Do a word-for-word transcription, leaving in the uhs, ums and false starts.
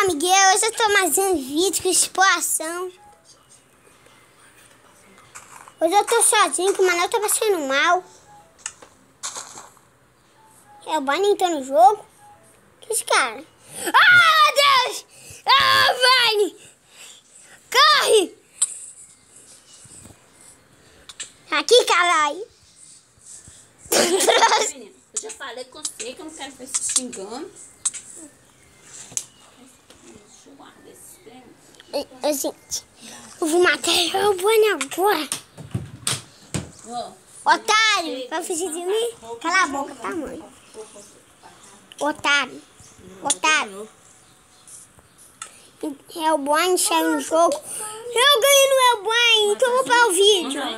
Miguel, hoje eu tô fazendo vídeo com exploração. Hoje eu tô sozinho, que o Manel tá passando mal. É, o Barney entrou no jogo. Que esse cara? Ah, meu Deus! Ah, Barney! Corre! Aqui, caralho! Eu já falei com você que eu não quero ver se xingando. Deixa eu guardar esse trem. Gente, eu vou matar o Barney agora. Oh, Otário, vai fugir de mim? Cala a boca, tá, mãe? Otário. Otário. É o Barney saiu no jogo. Eu ganhei no meu Barney, então eu vou para o vídeo.